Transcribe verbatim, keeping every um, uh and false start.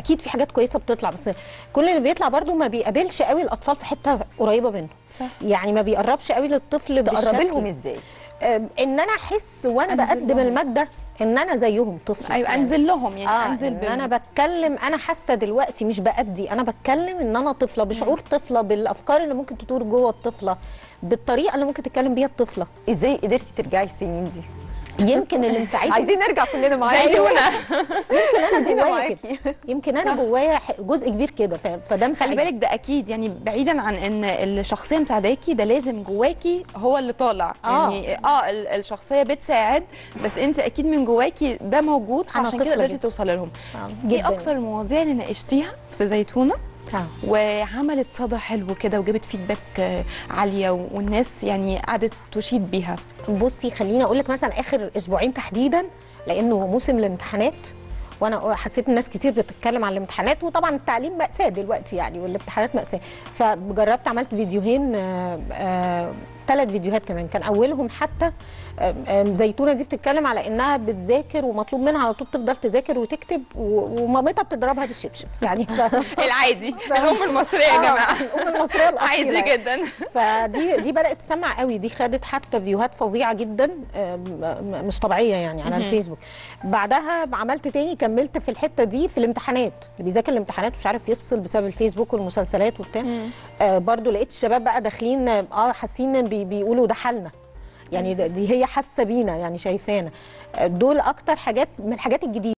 اكيد في حاجات كويسه بتطلع، بس كل اللي بيطلع برضو ما بيقابلش قوي الاطفال في حته قريبه منه. صح. يعني ما بيقربش قوي للطفل بالشكل. تقربي لهم ازاي؟ ان انا احس وانا بقدم لهم. الماده ان انا زيهم طفل. ايوه يعني انزل لهم يعني آه انزل ان انا بتكلم، انا حاسه دلوقتي مش بادي، انا بتكلم ان انا طفله بشعور طفله، بالافكار اللي ممكن تدور جوه الطفله، بالطريقه اللي ممكن تتكلم بيها الطفله. ازاي قدرتي ترجعي السنين دي؟ يمكن اللي مساعدني عايزين نرجع كلنا معاكي. يمكن انا جوايا كده، يمكن انا جوايا جزء كبير كده، فده مساعدني. خلي بالك ده اكيد، يعني بعيدا عن ان الشخصيه مساعداكي، ده لازم جواكي هو اللي طالع. آه. يعني اه الشخصيه بتساعد، بس انت اكيد من جواكي ده موجود، عشان كده قدرتي توصلي لهم. آه. ايه اكتر المواضيع اللي ناقشتيها في زيتونه آه. وعملت صدى حلو كده وجابت فيدباك عاليه والناس يعني قعدت تشيد بيها؟ بصي خليني اقول لك مثلا اخر اسبوعين تحديدا، لانه موسم الامتحانات وانا حسيت الناس كتير بتتكلم عن الامتحانات، وطبعا التعليم مأساة دلوقتي يعني، والامتحانات مأساة. فجربت عملت فيديوهين، ثلاث فيديوهات كمان، كان اولهم حتى زيتونه دي بتتكلم على انها بتذاكر ومطلوب منها على طول تفضل تذاكر وتكتب، ومامتها بتضربها بالشبشب يعني. ف... العادي ف... الام المصريه يا جماعه، الام المصريه الاصيله عادي جدا. فدي دي بدات تسمع قوي، دي خدت حتى فيوهات فظيعه جدا مش طبيعيه يعني على الفيسبوك. بعدها عملت تاني، كملت في الحته دي في الامتحانات، اللي بيذاكر الامتحانات ومش عارف يفصل بسبب الفيسبوك والمسلسلات وبتاع. آه برضو لقيت الشباب بقى داخلين اه حاسين بي بيقولوا ده حالنا يعني، دي هي حاسه بينا يعني، شايفانا. دول اكتر حاجات من الحاجات الجديده.